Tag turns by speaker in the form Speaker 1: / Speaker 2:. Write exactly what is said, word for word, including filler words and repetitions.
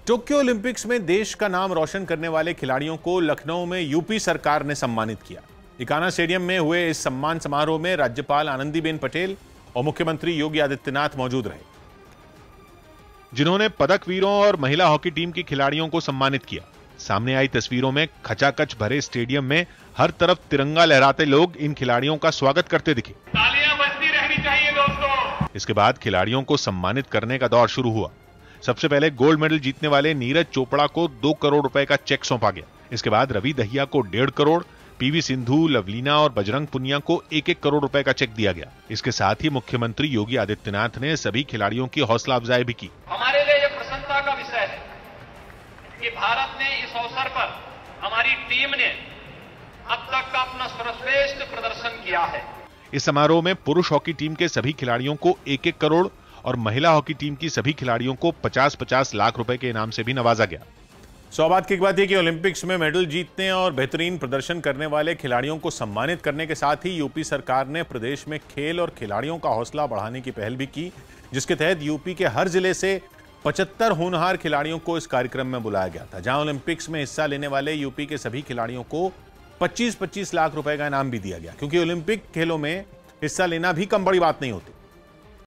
Speaker 1: Tokyo Olympics में देश का नाम रोशन करने वाले खिलाड़ियों को लखनऊ में यूपी सरकार ने सम्मानित किया। इकाना स्टेडियम में हुए इस सम्मान समारोह में राज्यपाल आनंदीबेन पटेल और मुख्यमंत्री योगी आदित्यनाथ मौजूद रहे, जिन्होंने पदक वीरों और महिला हॉकी टीम की खिलाड़ियों को सम्मानित किया। सामने आई तस्वीरों में खचाखच भरे स्टेडियम में हर तरफ तिरंगा लहराते लोग इन खिलाड़ियों का स्वागत करते दिखे।
Speaker 2: तालियां बजती रहनी चाहिए दोस्तों।
Speaker 1: इसके बाद खिलाड़ियों को सम्मानित करने का दौर शुरू हुआ। सबसे पहले गोल्ड मेडल जीतने वाले नीरज चोपड़ा को दो करोड़ रुपए का चेक सौंपा गया। इसके बाद रवि दहिया को डेढ़ करोड़, पीवी सिंधु, लवलीना और बजरंग पुनिया को एक एक करोड़ रुपए का चेक दिया गया। इसके साथ ही मुख्यमंत्री योगी आदित्यनाथ ने सभी खिलाड़ियों की हौसला अफजाई भी की।
Speaker 2: हमारे लिए यह प्रसन्नता का विषय है कि भारत ने इस अवसर पर हमारी टीम ने अब तक का अपना सर्वश्रेष्ठ प्रदर्शन किया है।
Speaker 1: इस समारोह में पुरुष हॉकी टीम के सभी खिलाड़ियों को एक एक करोड़ और महिला हॉकी टीम की सभी खिलाड़ियों को पचास पचास लाख रुपए के इनाम से भी नवाजा गया। सौभाग्य की बात यह कि ओलंपिक्स में मेडल जीतने और बेहतरीन प्रदर्शन करने वाले खिलाड़ियों को सम्मानित करने के साथ ही यूपी सरकार ने प्रदेश में खेल और खिलाड़ियों का हौसला बढ़ाने की पहल भी की, जिसके तहत यूपी के हर जिले से पचहत्तर होनहार खिलाड़ियों को इस कार्यक्रम में बुलाया गया था, जहां ओलंपिक्स में हिस्सा लेने वाले यूपी के सभी खिलाड़ियों को पच्चीस पच्चीस लाख रुपए का इनाम भी दिया गया, क्योंकि ओलंपिक खेलों में हिस्सा लेना भी कम बड़ी बात नहीं होती।